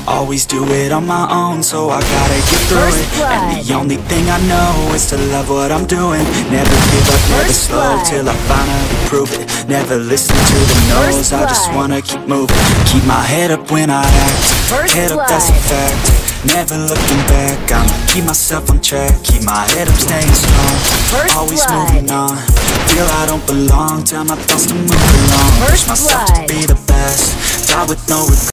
Always do it on my own, so I gotta get through it. And the only thing I know is to love what I'm doing. Never give up, never slow, till I finally prove it. Never listen to the no's, I just wanna keep moving. Keep my head up when I act, head up, that's a fact. Never looking back, I'ma keep myself on track. Keep my head up, staying strong, always moving on. Feel I don't belong, tell my thoughts to move along. Push myself to be the best, die with no regrets.